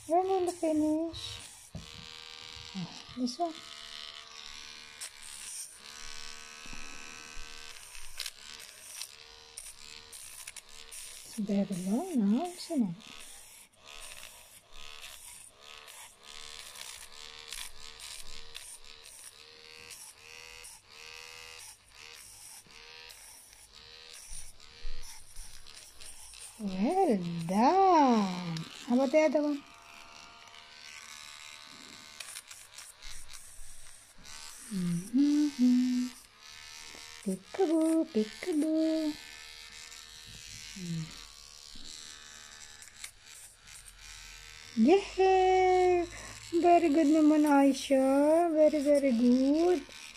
We're nearly finished. This one. It's very long now, isn't it? Well done. How about the other one? Peekaboo, peekaboo. Yeah! Very good naman, Aisha. Very, very good.